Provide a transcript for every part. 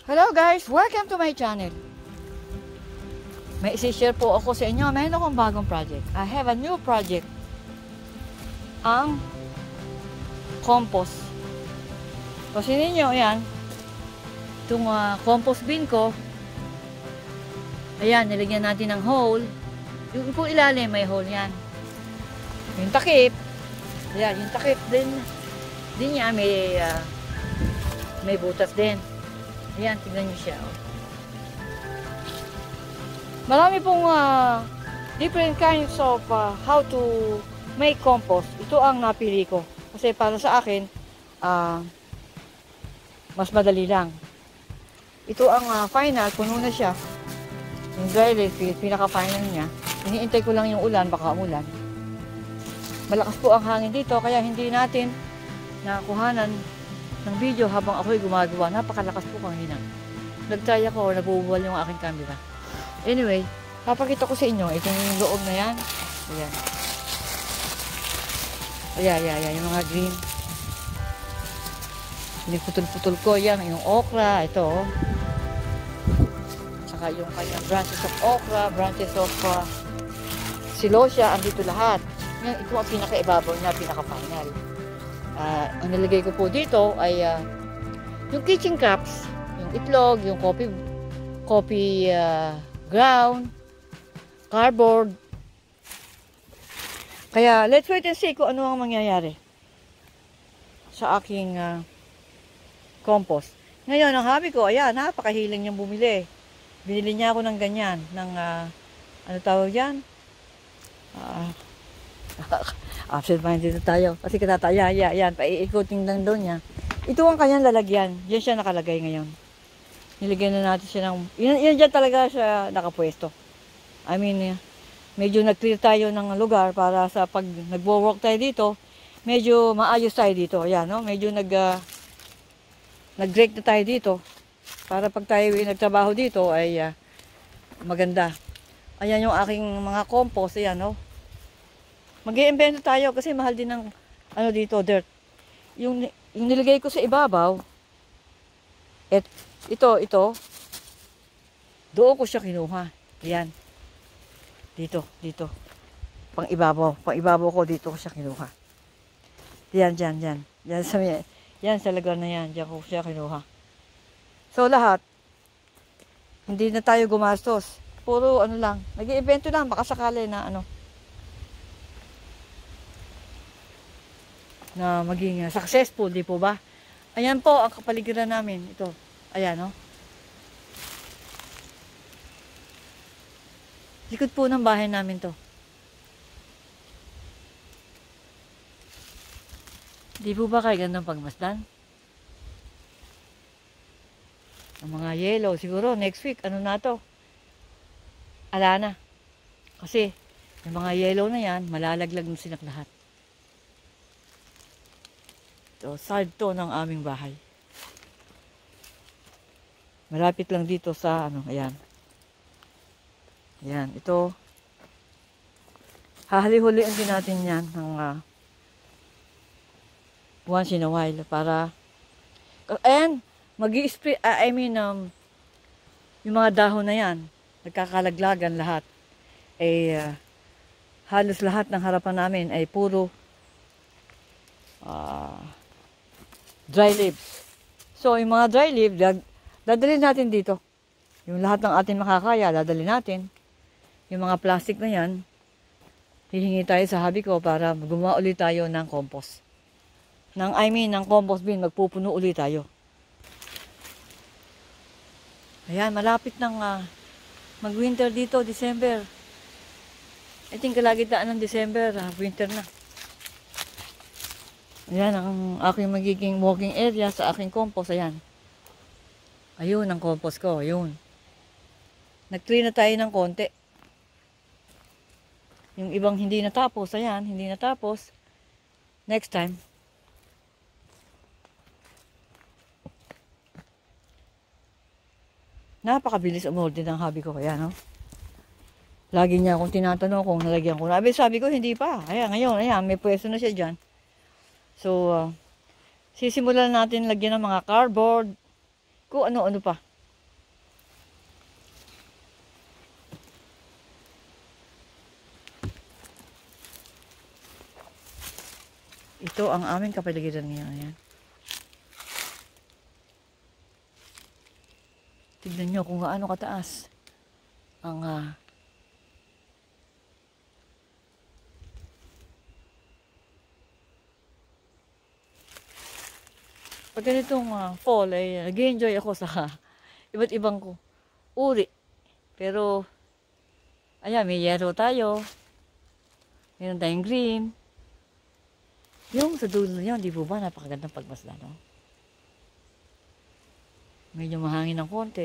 Hello guys! Welcome to my channel. May isi-share po ako sa inyo. Mayroon akong bagong project. I have a new project. Ang compost. Kasi ninyo, yan. Itong compost bin ko. Ayan, nilagyan natin ng hole. Yung po ilalim, may hole yan. Yung takip. Ayan, yung takip din niya, may butas din. Ayan, tignan nyo siya. Oh. Marami pong different kinds of how to make compost. Ito ang napili ko. Kasi para sa akin, mas madali lang. Ito ang final, puno na siya. Yung dry leaf, pinaka-final niya. Iniintay ko lang yung ulan, baka umulan. Malakas po ang hangin dito, kaya hindi natin nakuhanan ng video habang ako'y gumagawa. Napakalakas po kanina. Nagtry ako, nabubuwal yung aking camera. Anyway, papakita ko sa inyo itong loob na yan. Ayan, yung mga green. Piniputol-putol ko yan, yung okra, ito. Saka yung kanyang branches of okra, branches of silosia, andito lahat. Yan, ito ang pinaka-ibabaw niya, pinaka-final. Ang nilagay ko po dito ay yung kitchen cups, yung itlog, yung coffee ground, cardboard. Kaya let's wait and see kung ano ang mangyayari sa aking compost. Ngayon, ang hobby ko, ayan, napakahiling niyang bumili. Binili niya ako ng ganyan, ng ano tawag yan? Absent-minded na tayo. Kasi katataya, yan, paiikutin lang doon niya. Ito ang kanyang lalagyan. Diyan siya nakalagay ngayon. Nilagyan na natin siya ng... Yan dyan talaga siya nakapwesto. I mean, medyo nag-clear tayo ng lugar para sa pag nagwo-work tayo dito, medyo maayos tayo dito. Ayan, no? Medyo nag-break na tayo dito. Para pag tayo nagtrabaho dito ay maganda. Ayan yung aking mga compost. Ayan, no? Mag-i-invento tayo kasi mahal din ng ano dito, dirt. Yung nilagay ko sa ibabaw, ito, doon ko siya kinuha. Yan. Dito. Pang ibabaw ko dito ko siya kinuha. Yan. Yan sa lugar na yan, diyan ko siya kinuha. So lahat, hindi na tayo gumastos. Puro ano lang, nag-i-invento lang, baka sakali na ano. Na maging successful, di po ba? Ayan po ang kapaligiran namin. Ito, ayan, no? Likod po ng bahay namin to. Di po ba kayo gandang pagmasdan? Ang mga yellow, siguro next week, ano na to? Ala na. Kasi, yung mga yellow na yan, malalaglag na silang lahat. So, side to ng aming bahay. Malapit lang dito sa ano, ayan. Ayan, ito. Hahali-huliin din natin yan ng once in a while para and mag-i-spray, yung mga dahon na yan, nagkakalaglagan lahat. Halos lahat ng harapan namin ay puro dry leaves. So, yung mga dry leaves, dadalhin natin dito. Yung lahat ng ating makakaya, dadalhin natin. Yung mga plastic na yan, hihingi tayo sa hobby ko para gumawa ulit tayo ng compost. Ng compost bin, magpupuno ulit tayo. Ayan, malapit ng mag-winter dito, December. I think kalagitnaan ng December, winter na. Ayan ang aking magiging walking area sa aking compost. Ayan. Ayun ang compost ko. Ayun. Nag-clean na tayo ng konti. Yung ibang hindi natapos. Ayan. Hindi natapos. Next time. Napakabilis umorder ng hobby ko. Ayan, no? Lagi niya akong tinatanong kung nalagyan ko na. Sabi ko, hindi pa. Ayan, ngayon. Ayan, may pwesto na siya dyan. So, sisimulan natin lagyan ng mga cardboard, kung ano-ano pa. Ito ang aming kapaligiran ngayon. Ayan. Tignan nyo kung gaano kataas ang pag ganitong fall ay nag-enjoy ako sa iba't ibang uri. Pero ayan, may yellow tayo. Meron tayong green. Yung sa dulo niya, di po ba napakagandang pagmasdan, no? Medyo mahangin ng konti.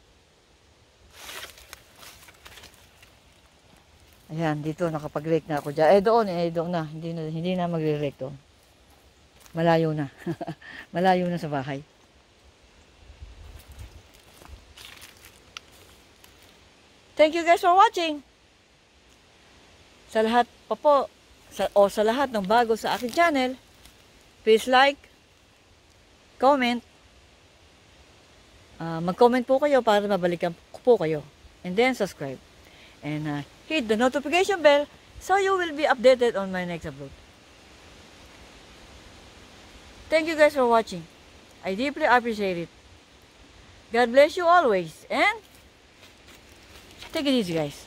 Ayan, dito nakapag-rake na ako dyan. Doon na. Hindi na magre-rake doon. Malayo na. Malayo na sa bahay. Thank you guys for watching. Sa lahat pa po, sa lahat ng bago sa aking channel, please like, comment, mag-comment po kayo para mabalikan po kayo. And then subscribe. And hit the notification bell so you will be updated on my next upload. Thank you guys for watching. I deeply appreciate it. God bless you always. And take it easy, guys.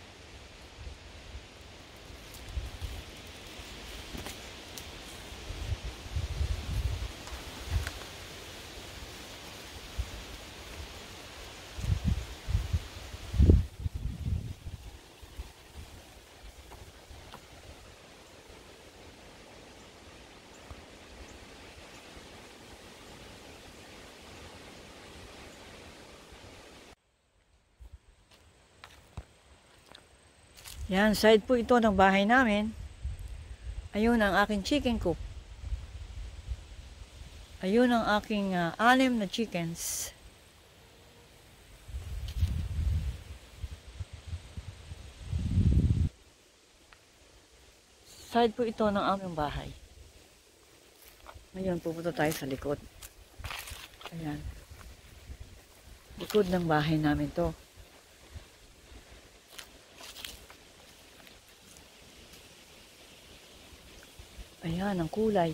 Yan, side po ito ng bahay namin. Ayun ang aking chicken coop. Ayun ang aking 6 na chickens. Side po ito ng aming bahay. Ngayon, pupunta tayo sa likod. Ayan. Likod ng bahay namin to. Ayan, ang kulay.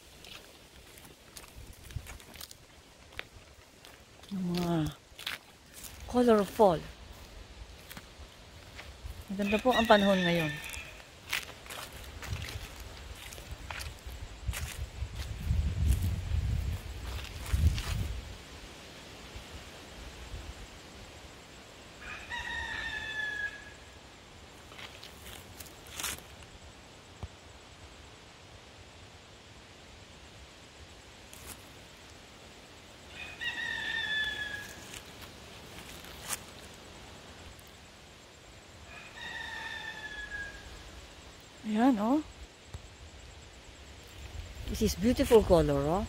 Ang mga colorful. Maganda po ang panahon ngayon. Ayan, oh. This is beautiful color, oh.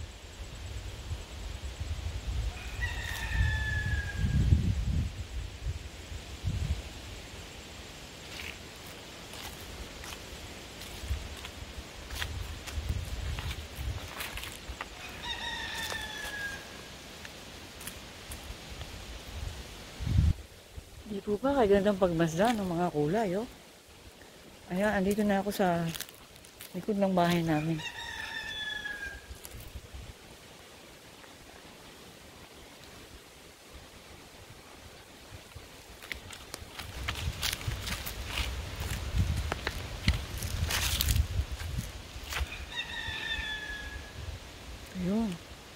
Di po ba kagandang pagmasdan ng mga kulay, oh. Ayan, andito na ako sa likod ng bahay namin. Ayun.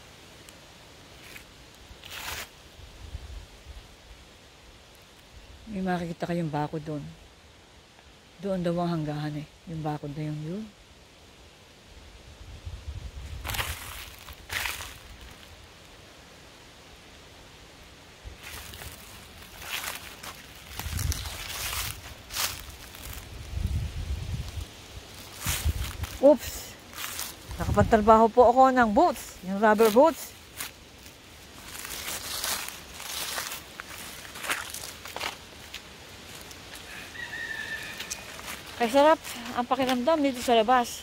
May makikita kayong bakod doon. Doon daw ang hanggahan eh. Yung bakod na yun. Oops! Nakapagtrabaho po ako ng boots. Yung rubber boots. Kaya sarap ang pakiramdam dito sa labas.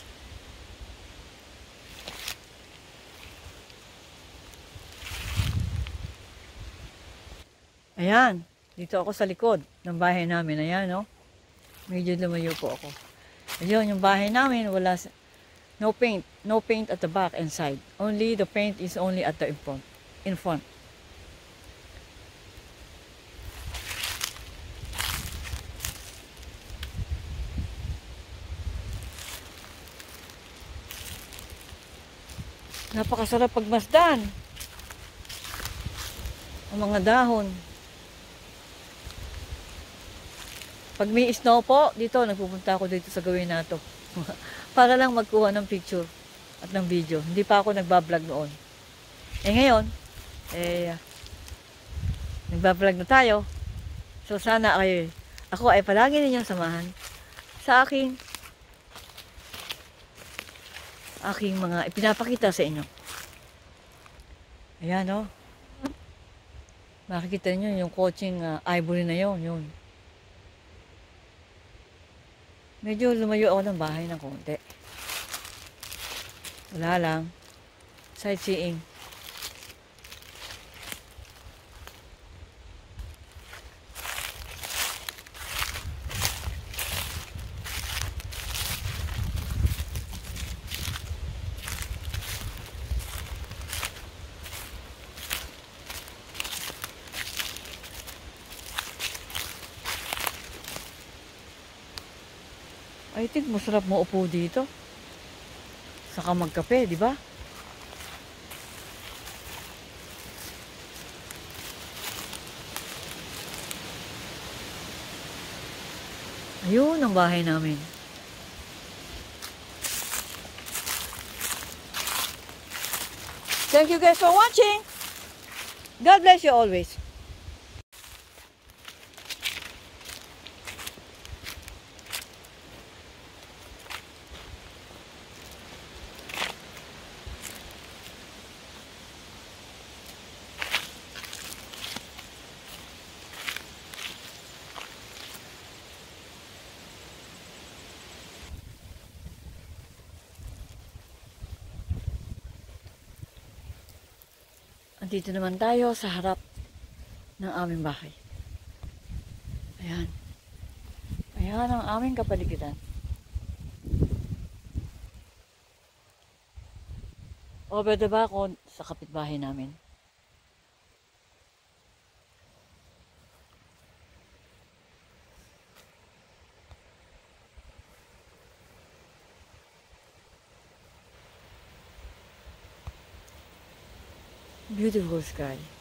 Ayan, dito ako sa likod ng bahay namin. Ayan, no? Medyo lumayo po ako. Ayun, yung bahay namin, No paint. No paint at the back and side. Only the paint is only at the in front. In front. Napakasarap pagmasdan. Ang mga dahon. Pag may snow po, dito, nagpupunta ako dito sa gawin na to. Para lang magkuha ng picture at ng video. Hindi pa ako nagbablog noon. Ngayon, nagbablog na tayo. So sana ako ay palagi ninyong samahan sa aking mga ipinapakita sa inyo. Ayan, oh. Makikita niyo yung coaching ivory na yun. Medyo lumayo ako ng bahay ng konti. Wala lang. Sightseeing. I think masarap mo upo dito. Saka magkape, di ba? Ayun ang bahay namin. Thank you guys for watching. God bless you always. Andito naman tayo sa harap ng aming bahay. Ayan. Ayan ang aming kapaligiran. Over the balcony sa kapitbahay namin. Beautiful sky.